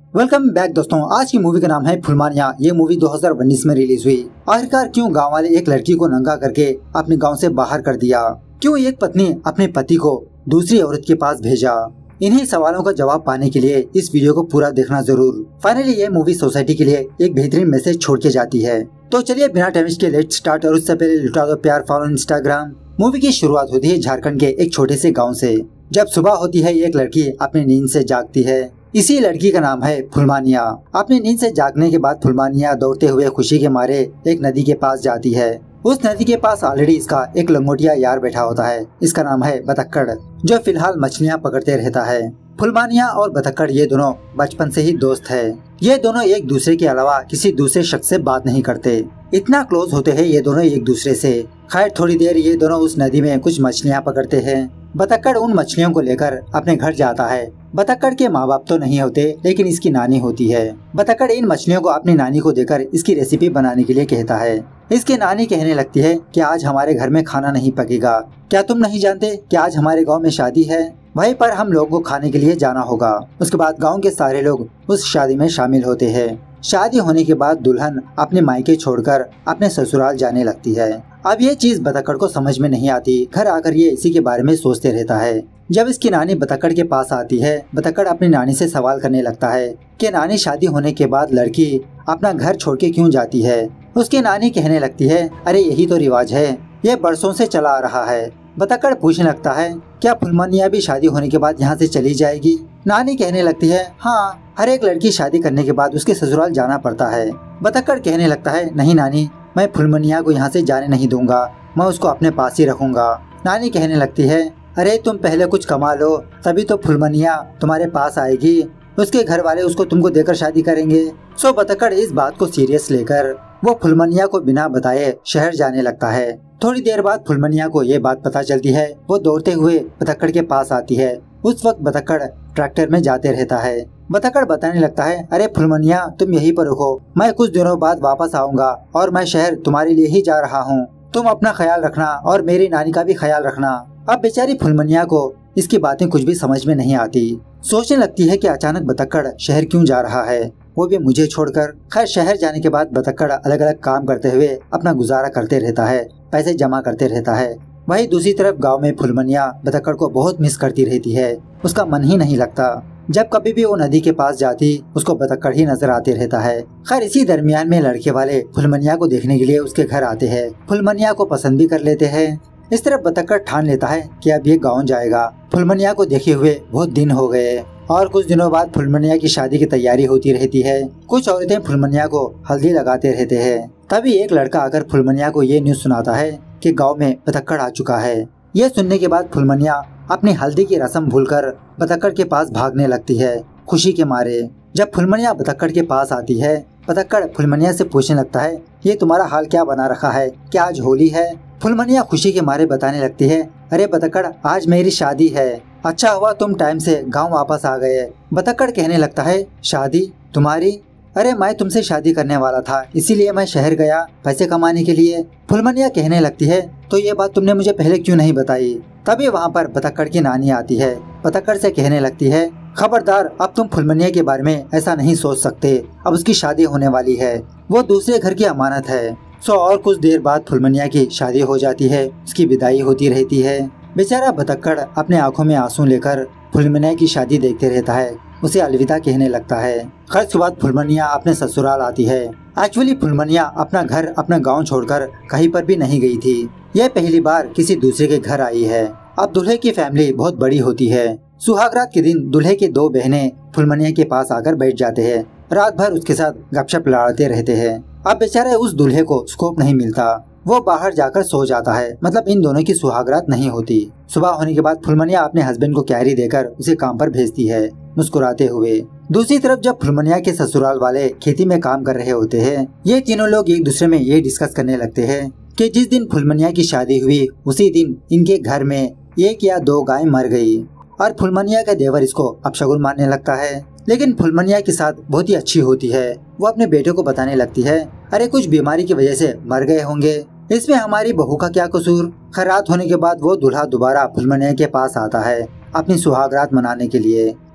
Welcome back दोस्तों। आज की मूवी का नाम है फुलमानिया। ये मूवी 2019 में रिलीज हुई। आखिरकार क्यों गांव वाले एक लड़की को नंगा करके अपने गांव से बाहर कर दिया? क्यों एक पत्नी अपने पति को दूसरी औरत के पास भेजा? इन्हीं सवालों का जवाब पाने के लिए इस वीडियो को पूरा देखना जरूर। फाइनली ये मूवी सोसाइटी के लिए एक बेहतरीन मैसेज छोड़ के जाती है। तो चलिए बिना टाइम वेस्ट के लेट्स स्टार्ट। और उससे पहले लुटा दो प्यार, फॉलो इंस्टाग्राम। मूवी की शुरुआत होती है झारखंड के एक छोटे से गाँव से। जब सुबह होती है एक लड़की अपनी नींद से जागती है। इसी लड़की का नाम है फुलमानिया। अपनी नींद से जागने के बाद फुलमानिया दौड़ते हुए खुशी के मारे एक नदी के पास जाती है। उस नदी के पास ऑलरेडी इसका एक लंगोटिया यार बैठा होता है। इसका नाम है बतक्कड़, जो फिलहाल मछलियाँ पकड़ते रहता है। फुलमानिया और बतक्कड़ ये दोनों बचपन से ही दोस्त है। ये दोनों एक दूसरे के अलावा किसी दूसरे शख्स से बात नहीं करते। इतना क्लोज होते हैं ये दोनों एक दूसरे से। खैर थोड़ी देर ये दोनों उस नदी में कुछ मछलियाँ पकड़ते हैं। बतक्कड़ उन मछलियों को लेकर अपने घर जाता है। बतक्कड़ के माँ बाप तो नहीं होते, लेकिन इसकी नानी होती है। बतक्कड़ इन मछलियों को अपनी नानी को देकर इसकी रेसिपी बनाने के लिए कहता है। इसकी नानी कहने लगती है कि आज हमारे घर में खाना नहीं पकेगा। क्या तुम नहीं जानते कि आज हमारे गांव में शादी है? वहीं पर हम लोगों को खाने के लिए जाना होगा। उसके बाद गांव के सारे लोग उस शादी में शामिल होते हैं। शादी होने के बाद दुल्हन अपने मायके छोड़कर अपने ससुराल जाने लगती है। अब ये चीज बतक्कड़ को समझ में नहीं आती। घर आकर ये इसी के बारे में सोचते रहता है। जब इसकी नानी बतक्कड़ के पास आती है, बतक्कड़ अपनी नानी से सवाल करने लगता है कि नानी, शादी होने के बाद लड़की अपना घर छोड़ के क्यों जाती है? उसकी नानी कहने लगती है, अरे यही तो रिवाज है, ये बरसों से चला आ रहा है। बतक्कड़ पूछने लगता है, क्या फुलमानिया भी शादी होने के बाद यहाँ से चली जाएगी? नानी कहने लगती है, हाँ, हर एक लड़की शादी करने के बाद उसके ससुराल जाना पड़ता है। बतक्कड़ कहने लगता है, नहीं नानी, मैं फुलमानिया को यहाँ से जाने नहीं दूंगा, मैं उसको अपने पास ही रखूंगा। नानी कहने लगती है, अरे तुम पहले कुछ कमा लो, तभी तो फुलमानिया तुम्हारे पास आएगी। उसके घर वाले उसको तुमको देकर शादी करेंगे। सो बतक्कड़ इस बात को सीरियस लेकर वो फुलमानिया को बिना बताए शहर जाने लगता है। थोड़ी देर बाद फुलमानिया को ये बात पता चलती है। वो दौड़ते हुए बतक्कड़ के पास आती है। उस वक्त बतक्कड़ ट्रैक्टर में जाते रहता है। बतक्कड़ बताने लगता है, अरे फुलमानिया, तुम यहीं पर रुको, मैं कुछ दिनों बाद वापस आऊंगा और मैं शहर तुम्हारे लिए ही जा रहा हूँ। तुम अपना ख्याल रखना और मेरी नानी का भी ख्याल रखना। अब बेचारी फुलमानिया को इसकी बातें कुछ भी समझ में नहीं आती। सोचने लगती है कि अचानक बतक्कड़ शहर क्यों जा रहा है, वो भी मुझे छोड़कर। खैर शहर जाने के बाद बतक्कड़ अलग अलग काम करते हुए अपना गुजारा करते रहता है, पैसे जमा करते रहता है। वहीं दूसरी तरफ गांव में फुलमानिया बतक्कड़ को बहुत मिस करती रहती है। उसका मन ही नहीं लगता। जब कभी भी वो नदी के पास जाती, उसको बतक्कड़ ही नजर आते रहता है। खैर इसी दरमियान में लड़के वाले फुलमानिया को देखने के लिए उसके घर आते हैं। फुलमानिया को पसंद भी कर लेते हैं। इस तरह बतक्कड़ ठान लेता है कि अब ये गाँव जाएगा। फुलमानिया को देखे हुए बहुत दिन हो गए और कुछ दिनों बाद फुलमानिया की शादी की तैयारी होती रहती है। कुछ औरतें फुलमानिया को हल्दी लगाते रहते हैं। तभी एक लड़का आकर फुलमानिया को ये न्यूज सुनाता है कि गांव में बतक्कड़ आ चुका है। ये सुनने के बाद फुलमानिया अपनी हल्दी की रस्म भूलकर बतक्कड़ के पास भागने लगती है खुशी के मारे। जब फुलमानिया बतक्कड़ के पास आती है, बतक्कड़ फुलमानिया से पूछने लगता है, ये तुम्हारा हाल क्या बना रखा है? क्या आज होली है? फुलमानिया खुशी के मारे बताने लगती है, अरे बतक्कड़, आज मेरी शादी है। अच्छा हुआ तुम टाइम से गांव वापस आ गए। बतक्कड़ कहने लगता है, शादी तुम्हारी? अरे मैं तुमसे शादी करने वाला था, इसीलिए मैं शहर गया पैसे कमाने के लिए। फुलमानिया कहने लगती है, तो ये बात तुमने मुझे पहले क्यों नहीं बताई? तभी वहाँ पर बतक्कड़ की नानी आती है। बतक्कड़ से कहने लगती है, खबरदार, अब तुम फुलमानिया के बारे में ऐसा नहीं सोच सकते। अब उसकी शादी होने वाली है, वो दूसरे घर की अमानत है। और कुछ देर बाद फुलमानिया की शादी हो जाती है। उसकी विदाई होती रहती है। बेचारा बतक्कड़ अपने आंखों में आंसू लेकर फुलमानिया की शादी देखते रहता है। उसे अलविदा कहने लगता है। खर्च के बाद फुलमानिया अपने ससुराल आती है। एक्चुअली फुलमानिया अपना घर, अपना गांव छोड़कर कहीं पर भी नहीं गई थी। यह पहली बार किसी दूसरे के घर आई है। अब दूल्हे की फैमिली बहुत बड़ी होती है। सुहागरात के दिन दूल्हे के दो बहनें फुलमानिया के पास आकर बैठ जाते हैं। रात भर उसके साथ गपशप लड़ाते रहते हैं। अब बेचारे उस दूल्हे को स्कोप नहीं मिलता। वो बाहर जाकर सो जाता है। मतलब इन दोनों की सुहागरात नहीं होती। सुबह होने के बाद फुलमानिया अपने हस्बैंड को कैरी देकर उसे काम पर भेजती है मुस्कुराते हुए। दूसरी तरफ जब फुलमानिया के ससुराल वाले खेती में काम कर रहे होते हैं, ये तीनों लोग एक दूसरे में ये डिस्कस करने लगते हैं कि जिस दिन फुलमानिया की शादी हुई उसी दिन इनके घर में एक या दो गाय मर गई और फुलमानिया का देवर इसको अपशगुन मानने लगता है। लेकिन फुलमानिया के साथ बहुत ही अच्छी होती है। वो अपने बेटे को बताने लगती है, अरे कुछ बीमारी की वजह से मर गए होंगे, इसमें हमारी बहू का क्या कसूर। खैर रात होने के बाद वो दूल्हा दोबारा फुलमानिया के पास आता है अपनी सुहागरात मनाने के लिए।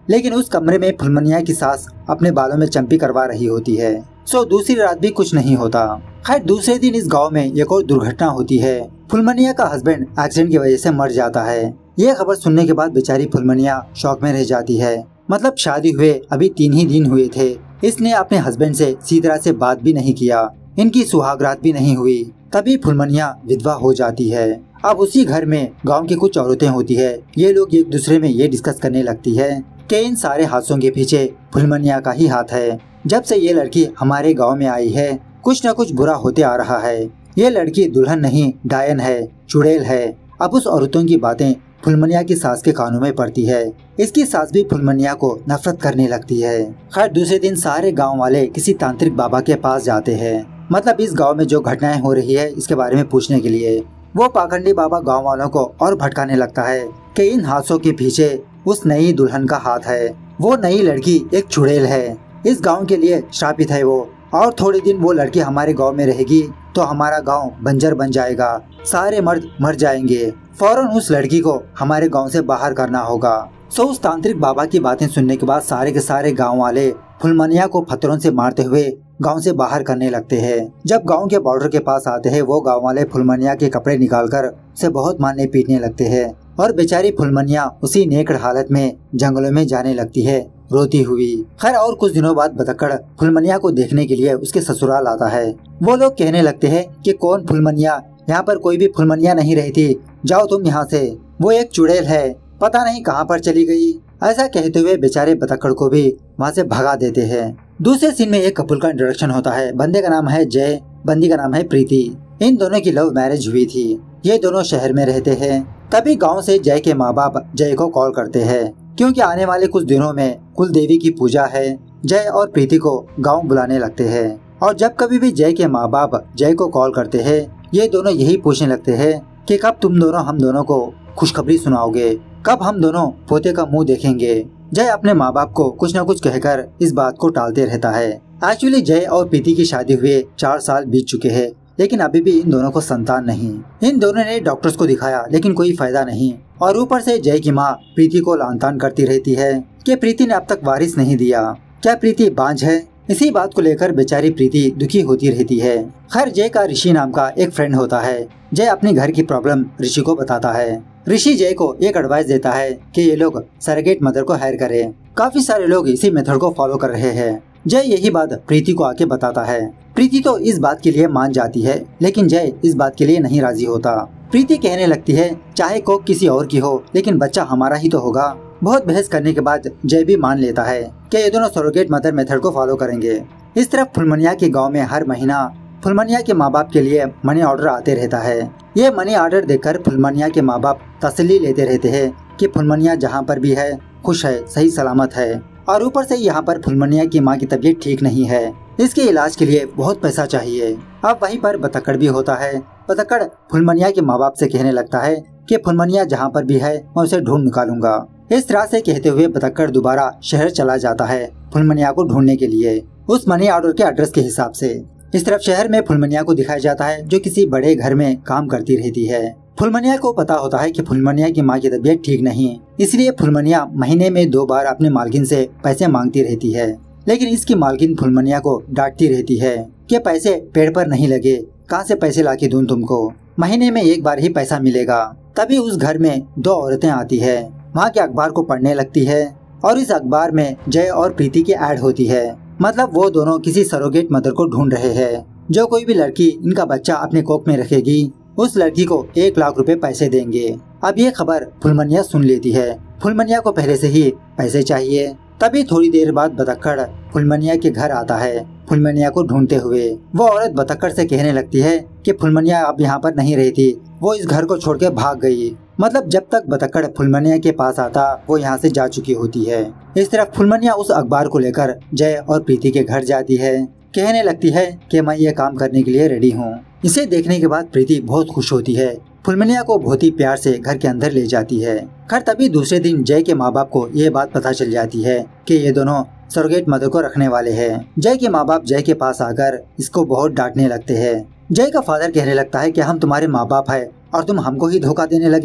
लेकिन उस कमरे में फुलमनिया की सास अपने बालों में चंपी करवा रही होती है। सो दूसरी रात भी कुछ नहीं होता। खैर दूसरे दिन इस गांव में एक और दुर्घटना होती है। फुलमनिया का हस्बैंड एक्सीडेंट की वजह से मर जाता है। यह खबर सुनने के बाद बेचारी फुलमनिया शौक में रह जाती है। मतलब शादी हुए अभी 3 ही दिन हुए थे। इसने अपने हस्बैंड से सीधी तरह से बात भी नहीं किया, इनकी सुहागरात भी नहीं हुई। तभी फुलमनिया विधवा हो जाती है। अब उसी घर में गांव की कुछ औरतें होती है। ये लोग एक दूसरे में ये डिस्कस करने लगती है कि इन सारे हादसों के पीछे फुलमनिया का ही हाथ है। जब से ये लड़की हमारे गांव में आई है कुछ न कुछ बुरा होते आ रहा है। ये लड़की दुल्हन नहीं डायन है, चुड़ैल है। अब उस औरतों की बातें फुलमनिया की सास के कानों में पड़ती है। इसकी सास भी फुलमनिया को नफरत करने लगती है। खैर दूसरे दिन सारे गांव वाले किसी तांत्रिक बाबा के पास जाते हैं। मतलब इस गांव में जो घटनाएं हो रही है इसके बारे में पूछने के लिए। वो पाखंडी बाबा गांव वालों को और भटकाने लगता है कि इन हादसों के पीछे उस नई दुल्हन का हाथ है। वो नई लड़की एक चुड़ैल है, इस गांव के लिए श्रापित है वो। और थोड़े दिन वो लड़की हमारे गांव में रहेगी तो हमारा गांव बंजर बन जाएगा, सारे मर्द मर जाएंगे। फौरन उस लड़की को हमारे गांव से बाहर करना होगा। सो उस तांत्रिक बाबा की बातें सुनने के बाद सारे के सारे गांव वाले फुलमनिया को पत्थरों से मारते हुए गांव से बाहर करने लगते हैं। जब गांव के बॉर्डर के पास आते हैं वो गांव वाले फुलमनिया के कपड़े निकालकर उसे बहुत मारने पीटने लगते हैं और बेचारी फुलमनिया उसी नेकड़ हालत में जंगलों में जाने लगती है रोती हुई। खैर और कुछ दिनों बाद बतक्कड़ फुलमनिया को देखने के लिए उसके ससुराल आता है। वो लोग कहने लगते हैं कि कौन फुलमनिया, यहाँ पर कोई भी फुलमनिया नहीं रहती, जाओ तुम यहाँ से, वो एक चुड़ैल है, पता नहीं कहाँ पर चली गई। ऐसा कहते हुए बेचारे बतक्कड़ को भी वहाँ से भगा देते हैं। दूसरे सीन में एक कपल का इंट्रोडक्शन होता है। बंदे का नाम है जय, बंदी का नाम है प्रीति। इन दोनों की लव मैरिज हुई थी। ये दोनों शहर में रहते हैं। तभी गांव से जय के माँ बाप जय को कॉल करते हैं क्योंकि आने वाले कुछ दिनों में कुल देवी की पूजा है। जय और प्रीति को गांव बुलाने लगते हैं और जब कभी भी जय के माँ बाप जय को कॉल करते हैं ये दोनों यही पूछने लगते हैं कि कब तुम दोनों हम दोनों को खुशखबरी सुनाओगे, कब हम दोनों पोते का मुंह देखेंगे। जय अपने माँ बाप को कुछ न कुछ कहकर इस बात को टालते रहता है। एक्चुअली जय और प्रीति की शादी हुए 4 साल बीत चुके हैं लेकिन अभी भी इन दोनों को संतान नहीं। इन दोनों ने डॉक्टर्स को दिखाया लेकिन कोई फायदा नहीं और ऊपर से जय की माँ प्रीति को लानतान करती रहती है कि प्रीति ने अब तक वारिस नहीं दिया, क्या प्रीति बांझ है। इसी बात को लेकर बेचारी प्रीति दुखी होती रहती है। खैर जय का ऋषि नाम का एक फ्रेंड होता है। जय अपने घर की प्रॉब्लम ऋषि को बताता है। ऋषि जय को एक एडवाइस देता है कि ये लोग सरोगेट मदर को हायर करें। काफी सारे लोग इसी मेथड को फॉलो कर रहे हैं। जय यही बात प्रीति को आके बताता है। प्रीति तो इस बात के लिए मान जाती है लेकिन जय इस बात के लिए नहीं राजी होता। प्रीति कहने लगती है चाहे कोख किसी और की हो लेकिन बच्चा हमारा ही तो होगा। बहुत बहस करने के बाद जय भी मान लेता है कि ये दोनों सरोगेट मदर मेथड को फॉलो करेंगे। इस तरफ फुलमनिया के गांव में हर महीना फुलमनिया के माँ बाप के लिए मनी ऑर्डर आते रहता है। ये मनी ऑर्डर देखकर फुलमनिया के माँ बाप तसल्ली लेते रहते हैं कि फुलमनिया जहाँ पर भी है खुश है, सही सलामत है। और ऊपर से यहाँ पर फुलमनिया की माँ की तबीयत ठीक नहीं है, इसके इलाज के लिए बहुत पैसा चाहिए। अब वहीं पर बतक्कड़ भी होता है। बतक्कड़ फुलमनिया के माँ बाप से कहने लगता है कि फुलमनिया जहाँ पर भी है मैं उसे ढूंढ निकालूंगा। इस तरह से कहते हुए बतक्कड़ दोबारा शहर चला जाता है फुलमनिया को ढूंढने के लिए उस मनी ऑर्डर के एड्रेस के हिसाब से। इस तरफ शहर में फुलमनिया को दिखाया जाता है जो किसी बड़े घर में काम करती रहती है। फुलमनिया को पता होता है कि फुलमनिया की माँ की तबीयत ठीक नहीं, इसलिए फुलमनिया महीने में 2 बार अपने मालकिन से पैसे मांगती रहती है। लेकिन इसकी मालकिन फुलमनिया को डांटती रहती है कि पैसे पेड़ पर नहीं लगे, कहाँ से पैसे लाके दूं तुमको, महीने में 1 बार ही पैसा मिलेगा। तभी उस घर में 2 औरतें आती है, वहाँ के अखबार को पढ़ने लगती है और इस अखबार में जय और प्रीति की ऐड होती है। मतलब वो दोनों किसी सरोगेट मदर को ढूंढ रहे हैं। जो कोई भी लड़की इनका बच्चा अपने कोख में रखेगी उस लड़की को 1 लाख रुपए पैसे देंगे। अब ये खबर फुलमनिया सुन लेती है। फुलमनिया को पहले से ही पैसे चाहिए। तभी थोड़ी देर बाद बतक्कड़ फुलमनिया के घर आता है फुलमनिया को ढूंढते हुए। वो औरत बतक्कड़ से कहने लगती है कि फुलमनिया अब यहाँ पर नहीं रहती, वो इस घर को छोड़ के भाग गई। मतलब जब तक बतक्कड़ फुलमनिया के पास आता वो यहाँ से जा चुकी होती है। इस तरफ फुलमनिया उस अखबार को लेकर जय और प्रीति के घर जाती है। कहने लगती है कि मैं ये काम करने के लिए रेडी हूँ। इसे देखने के बाद प्रीति बहुत खुश होती है। फुलमनिया को बहुत ही प्यार से घर के अंदर ले जाती है। खैर तभी दूसरे दिन जय के माँ बाप को ये बात पता चल जाती है कि ये दोनों सरोगेट मदर को रखने वाले हैं। जय के माँ बाप जय के पास आकर इसको बहुत डांटने लगते हैं। जय का फादर कहने लगता है कि हम तुम्हारे माँ बाप है और तुम हमको ही धोखा देने लगे।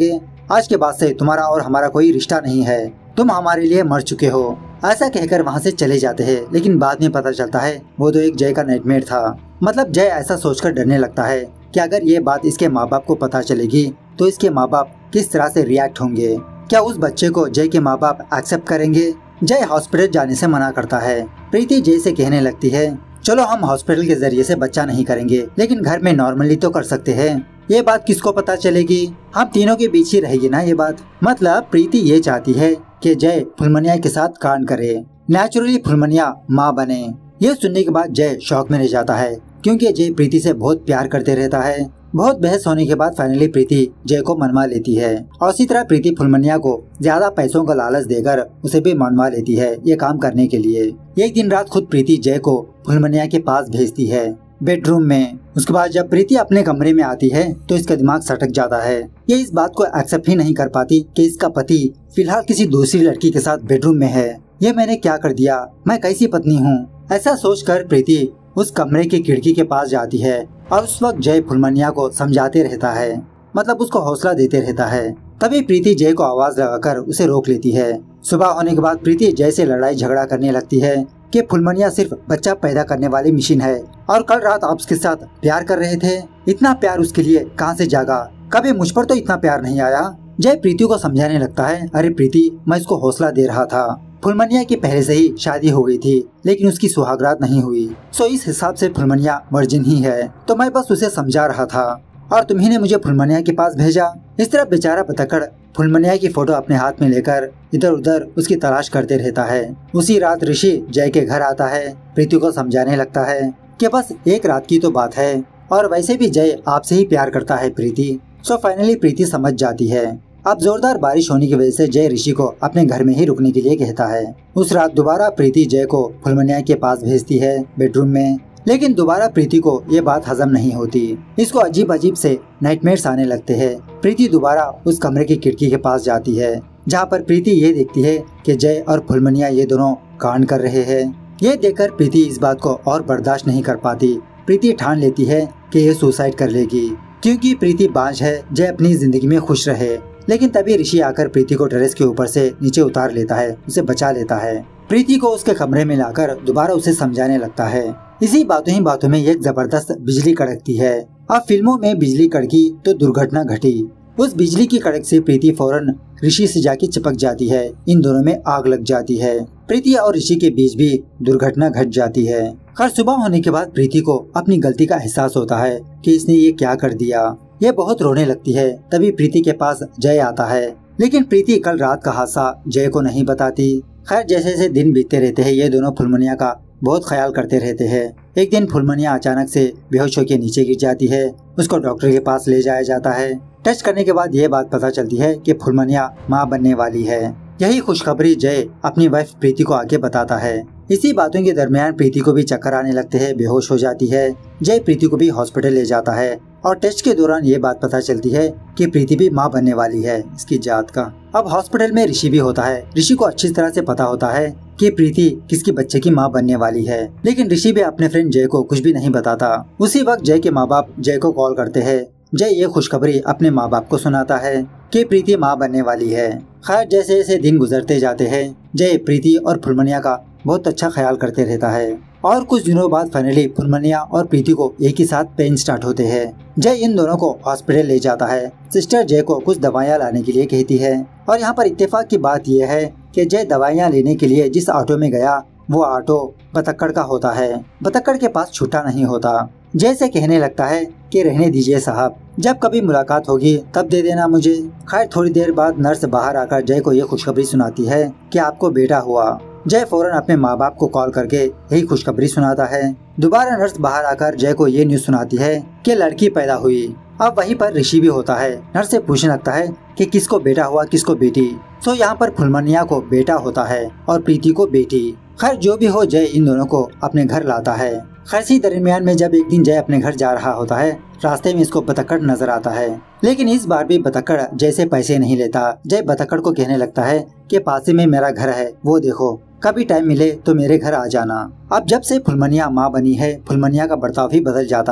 आज के बाद से तुम्हारा और हमारा कोई रिश्ता नहीं है, तुम हमारे लिए मर चुके हो। ऐसा कहकर वहाँ से चले जाते हैं। लेकिन बाद में पता चलता है वो तो एक जय का नाइटमेयर था। मतलब जय ऐसा सोचकर डरने लगता है कि अगर ये बात इसके माँ बाप को पता चलेगी तो इसके माँ बाप किस तरह से रिएक्ट होंगे। क्या उस बच्चे को जय के माँ बाप एक्सेप्ट करेंगे? जय हॉस्पिटल जाने से मना करता है। प्रीति जय से कहने लगती है, चलो हम हॉस्पिटल के जरिए से बच्चा नहीं करेंगे, लेकिन घर में नॉर्मली तो कर सकते हैं। ये बात किसको पता चलेगी? हम तीनों के बीच ही रहेगी ना ये बात। मतलब प्रीति ये चाहती है कि जय फुलमनिया के साथ कांड करे, नेचुरली फुलमनिया माँ बने। ये सुनने के बाद जय शॉक में रह जाता है, क्योंकि जय प्रीति से बहुत प्यार करते रहता है। बहुत बहस होने के बाद फाइनली प्रीति जय को मनवा लेती है और इसी तरह प्रीति फुलमनिया को ज्यादा पैसों का लालच देकर उसे भी मनवा लेती है ये काम करने के लिए। एक दिन रात खुद प्रीति जय को फुलमनिया के पास भेजती है बेडरूम में। उसके बाद जब प्रीति अपने कमरे में आती है तो इसका दिमाग सटक जाता है। ये इस बात को एक्सेप्ट ही नहीं कर पाती कि इसका पति फिलहाल किसी दूसरी लड़की के साथ बेडरूम में है। ये मैंने क्या कर दिया, मैं कैसी पत्नी हूँ? ऐसा सोचकर प्रीति उस कमरे की खिड़की के पास जाती है और उस वक्त जय फुलमनिया को समझाते रहता है, मतलब उसको हौसला देते रहता है। तभी प्रीति जय को आवाज लगाकर उसे रोक लेती है। सुबह होने के बाद प्रीति जय से लड़ाई झगड़ा करने लगती है कि फुलमनिया सिर्फ बच्चा पैदा करने वाली मशीन है और कल रात आप उसके साथ प्यार कर रहे थे। इतना प्यार उसके लिए कहाँ से जागा? कभी मुझ पर तो इतना प्यार नहीं आया। जय प्रीति को समझाने लगता है, अरे प्रीति मैं इसको हौसला दे रहा था। फुलमनिया की पहले से ही शादी हो गई थी, लेकिन उसकी सुहागरात नहीं हुई, सो इस हिसाब से फुलमनिया वर्जिन ही है। तो मैं बस उसे समझा रहा था और तुम्ही ने मुझे फुलमनिया के पास भेजा। इस तरह बेचारा बतकड़ फुलमनिया की फोटो अपने हाथ में लेकर इधर उधर उसकी तलाश करते रहता है। उसी रात ऋषि जय के घर आता है, प्रीति को समझाने लगता है कि बस एक रात की तो बात है और वैसे भी जय आपसे ही प्यार करता है प्रीति। सो फाइनली प्रीति समझ जाती है। अब जोरदार बारिश होने की वजह से जय ऋषि को अपने घर में ही रुकने के लिए कहता है। उस रात दोबारा प्रीति जय को फुलमनिया के पास भेजती है बेडरूम में, लेकिन दोबारा प्रीति को ये बात हजम नहीं होती। इसको अजीब अजीब से नाइटमेयर्स आने लगते हैं। प्रीति दोबारा उस कमरे की खिड़की के पास जाती है, जहाँ पर प्रीति ये देखती है कि जय और फुलमनिया ये दोनों कांड कर रहे हैं। ये देखकर प्रीति इस बात को और बर्दाश्त नहीं कर पाती। प्रीति ठान लेती है कि ये सुसाइड कर लेगी, क्योंकि प्रीति बांझ है, जय अपनी जिंदगी में खुश रहे। लेकिन तभी ऋषि आकर प्रीति को टेरेस के ऊपर से नीचे उतार लेता है, उसे बचा लेता है। प्रीति को उसके कमरे में लाकर दोबारा उसे समझाने लगता है। इसी बातों ही बातों में एक जबरदस्त बिजली कड़कती है। अब फिल्मों में बिजली कड़की तो दुर्घटना घटी। उस बिजली की कड़क से प्रीति फौरन ऋषि से जाके चिपक जाती है। इन दोनों में आग लग जाती है। प्रीति और ऋषि के बीच भी दुर्घटना घट जाती है। खैर सुबह होने के बाद प्रीति को अपनी गलती का एहसास होता है कि इसने ये क्या कर दिया। ये बहुत रोने लगती है। तभी प्रीति के पास जय आता है, लेकिन प्रीति कल रात का हादसा जय को नहीं बताती। खैर जैसे जैसे दिन बीतते रहते हैं, ये दोनों फुलमनिया का बहुत ख्याल करते रहते हैं। एक दिन फुलमनिया अचानक से बेहोश होकर नीचे गिर जाती है। उसको डॉक्टर के पास ले जाया जाता है। टेस्ट करने के बाद ये बात पता चलती है कि फुलमनिया माँ बनने वाली है। यही खुशखबरी जय अपनी वाइफ प्रीति को आगे बताता है। इसी बातों के दरमियान प्रीति को भी चक्कर आने लगते हैं, बेहोश हो जाती है। जय प्रीति को भी हॉस्पिटल ले जाता है और टेस्ट के दौरान ये बात पता चलती है कि प्रीति भी माँ बनने वाली है, इसकी जात का। अब हॉस्पिटल में ऋषि भी होता है। ऋषि को अच्छी तरह से पता होता है कि प्रीति किसकी बच्चे की माँ बनने वाली है, लेकिन ऋषि भी अपने फ्रेंड जय को कुछ भी नहीं बताता। उसी वक्त जय के माँ बाप जय को कॉल करते हैं। जय ये खुशखबरी अपने माँ बाप को सुनाता है कि प्रीति माँ बनने वाली है। खैर जैसे जैसे दिन गुजरते जाते हैं, जय प्रीति और फुलमनिया का बहुत अच्छा ख्याल करते रहता है। और कुछ दिनों बाद फाइनली फुलमनिया और प्रीति को एक ही साथ पेन स्टार्ट होते हैं। जय इन दोनों को हॉस्पिटल ले जाता है। सिस्टर जय को कुछ दवाइयाँ लाने के लिए कहती है और यहाँ पर इत्तेफाक की बात यह है कि जय दवाइयाँ लेने के लिए जिस ऑटो में गया वो ऑटो बतक्कड़ का होता है। बतक्कड़ के पास छुट्टा नहीं होता। जय से कहने लगता है कि रहने दीजिए साहब, जब कभी मुलाकात होगी तब दे देना मुझे। खैर थोड़ी देर बाद नर्स बाहर आकर जय को ये खुशखबरी सुनाती है कि आपको बेटा हुआ। जय फौरन अपने माँ बाप को कॉल करके यही खुशखबरी सुनाता है। दोबारा नर्स बाहर आकर जय को ये न्यूज सुनाती है कि लड़की पैदा हुई। अब वहीं पर ऋषि भी होता है। नर्स से पूछने लगता है कि किसको बेटा हुआ किसको बेटी। तो यहाँ पर फुलमनिया को बेटा होता है और प्रीति को बेटी। खैर जो भी हो, जय इन दोनों को अपने घर लाता है। खैर इसी दरमियान में जब एक दिन जय अपने घर जा रहा होता है, रास्ते में इसको बतक्कड़ नजर आता है। लेकिन इस बार भी बतक्कड़ जय से पैसे नहीं लेता। जय बतक्कड़ को कहने लगता है कि पास में मेरा घर है, वो देखो, कभी टाइम मिले तो मेरे घर आ जाना। अब जब से फुलमनिया माँ बनी है, फुलमनिया का बर्ताव भी बदल जाता है।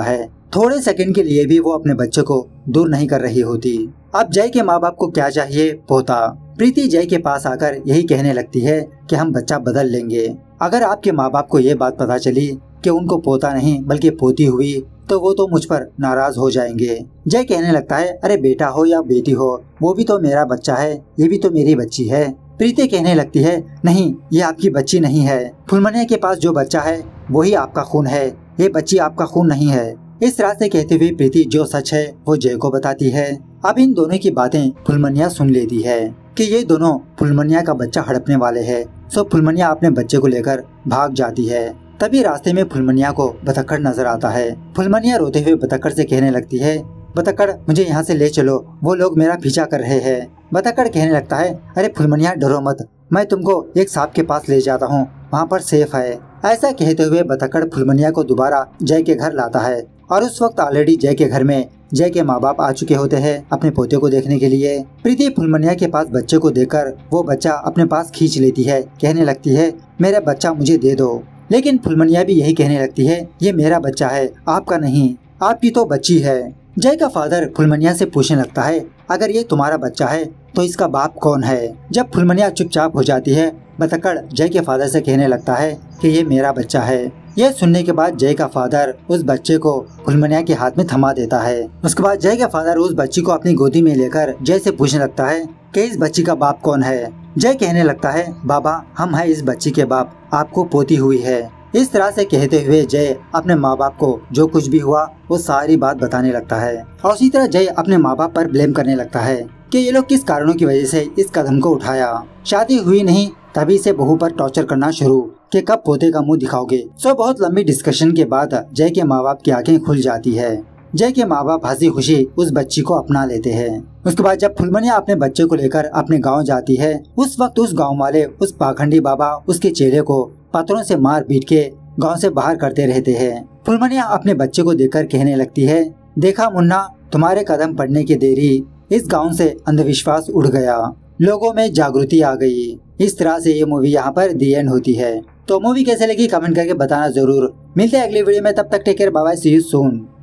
थोड़े सेकंड के लिए भी वो अपने बच्चे को दूर नहीं कर रही होती। अब जय के माँ बाप को क्या चाहिए? पोता। प्रीति जय के पास आकर यही कहने लगती है कि हम बच्चा बदल लेंगे। अगर आपके माँ बाप को ये बात पता चली कि उनको पोता नहीं बल्कि पोती हुई तो वो तो मुझ पर नाराज हो जाएंगे। जय कहने लगता है, अरे बेटा हो या बेटी हो, वो भी तो मेरा बच्चा है, ये भी तो मेरी बच्ची है। प्रीति कहने लगती है, नहीं ये आपकी बच्ची नहीं है, फुलमनिया के पास जो बच्चा है वही आपका खून है, ये बच्ची आपका खून नहीं है। इस तरह से कहते हुए प्रीति जो सच है वो जय को बताती है। अब इन दोनों की बातें फुलमनिया सुन लेती है कि ये दोनों फुलमनिया का बच्चा हड़पने वाले हैं। सो फुलमनिया अपने बच्चे को लेकर भाग जाती है। तभी रास्ते में फुलमनिया को बतक्कड़ नजर आता है। फुलमनिया रोते हुए बतक्कड़ से कहने लगती है, बतक्कड़ मुझे यहाँ से ले चलो, वो लोग मेरा पीछा कर रहे हैं। बतक्कड़ कहने लगता है, अरे फुलमनिया डरो मत, मैं तुमको एक सांप के पास ले जाता हूँ, वहाँ पर सेफ है। ऐसा कहते हुए बतक्कड़ फुलमनिया को दोबारा जय के घर लाता है और उस वक्त ऑलरेडी जय के घर में जय के माँ बाप आ चुके होते हैं अपने पोते को देखने के लिए। प्रीति फुलमनिया के पास बच्चे को देखकर वो बच्चा अपने पास खींच लेती है, कहने लगती है, मेरा बच्चा मुझे दे दो। लेकिन फुलमनिया भी यही कहने लगती है, ये मेरा बच्चा है, आपका नहीं, आपकी तो बच्ची है। जय का फादर फुलमनिया से पूछने लगता है, अगर ये तुम्हारा बच्चा है तो इसका बाप कौन है? जब फुलमनिया चुपचाप हो जाती है, बतक्कड़ जय के फादर से कहने लगता है कि ये मेरा बच्चा है। यह सुनने के बाद जय का फादर उस बच्चे को फुलमनिया के हाथ में थमा देता है। उसके बाद जय का फादर उस बच्ची को अपनी गोदी में लेकर जय से पूछने लगता है कि इस बच्ची का बाप कौन है? जय कहने लगता है, बाबा हम हैं इस बच्ची के बाप, आपको पोती हुई है। इस तरह से कहते हुए जय अपने माँ बाप को जो कुछ भी हुआ वो सारी बात बताने लगता है और उसी तरह जय अपने माँ बाप पर ब्लेम करने लगता है कि ये लोग किस कारणों की वजह से इस कदम को उठाया। शादी हुई नहीं तभी से बहू पर टॉर्चर करना शुरू कि कब पोते का मुंह दिखाओगे। सो बहुत लंबी डिस्कशन के बाद जय के माँ बाप की आंखें खुल जाती है। जय के माँ बाप हंसी खुशी उस बच्ची को अपना लेते हैं। उसके बाद जब फुलमनिया अपने बच्चे को लेकर अपने गांव जाती है, उस वक्त उस गांव वाले उस पाखंडी बाबा उसके चेले को पत्थरों से मार पीट के गांव से बाहर करते रहते हैं। फुलमनिया अपने बच्चे को देखकर कहने लगती है, देखा मुन्ना, तुम्हारे कदम पड़ने की देरी, इस गांव से अंधविश्वास उड़ गया, लोगों में जागृति आ गई। इस तरह से ये मूवी यहाँ पर दी एंड होती है। तो मूवी कैसे लगी कमेंट करके बताना जरूर। मिलते हैं अगली वीडियो में, तब तक take care, bye bye, see you soon.